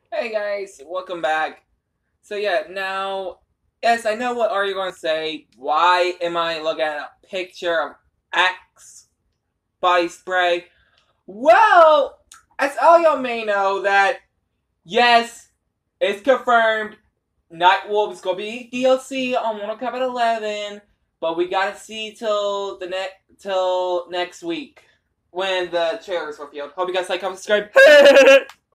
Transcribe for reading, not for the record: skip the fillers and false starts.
Hey guys, welcome back. So yeah, now, yes, I know what are you going to say. Why am I looking at a picture of Axe body spray? Well, as all y'all may know that, yes, it's confirmed Nightwolf is going to be DLC on Mortal Kombat 11, but we gotta see till next week when the trailer's revealed. Hope you guys like, comment, subscribe.